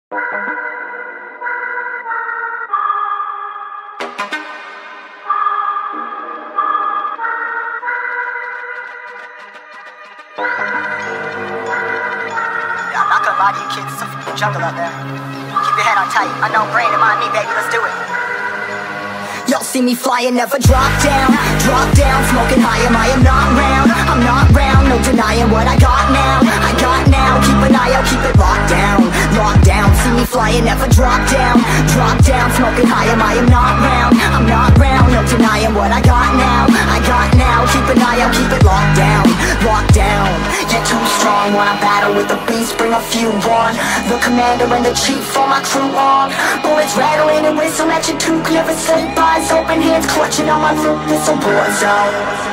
I'm not gonna lie to you kids, it's a f***ing jungle out there. Keep your head on tight, unknown brain, M.I.M.E, baby, let's do it. Y'all see me flying, never drop down, smoking high, M.I.M not round, I'm not round, no denying what I got now, keep an eye out, keep it locked down, see me flying, never drop down, smoking high, M.I.M not round, I'm not round, no denying what I got now, keep an eye out, keep it locked down, you're too strong, wanna battle with the beast, bring a few on, the commander and the chief for my crew on, bullets rattling and whistle at your toque, never sleep, eyes open, hands clutching on my loop, it's a war zone,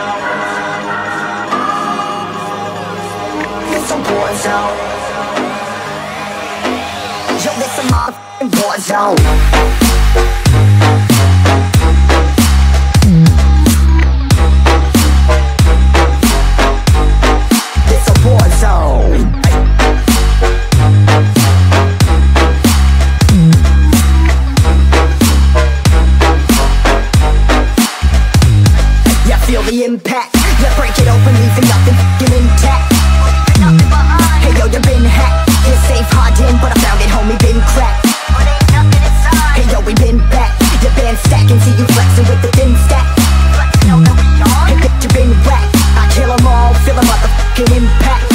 it's a war zone, yo, this a motherfucking war zone. Feel the impact, yeah, break it open, leaving nothing f***ing intact. Hey yo, you been hacked, you're safe, hard in, but I found it, homie, been cracked. Hey yo, we been back, your band stacking, see you flexing with the thin stack. Hey bitch, you been whacked, I kill them all, feel a motherfucking impact.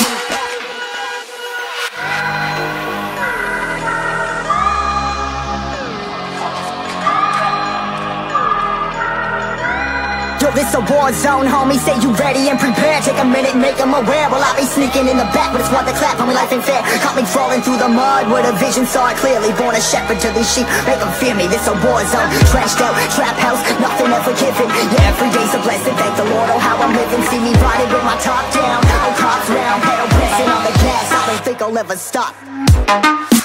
Yo, this a war zone, homie, say you ready and prepared. Take a minute, make them aware. Well, I be sneaking in the back, but it's what the clap, homie, life ain't fair. Caught me crawling through the mud with a vision, saw it clearly. Born a shepherd to these sheep, make them fear me. This a war zone, trashed out, trap house, nothing ever given. Yeah, every day's a blessing, thank the Lord, oh how I'm living. See me riding with my top down, oh cops round, pedal pressing on the gas. I don't think I'll ever stop.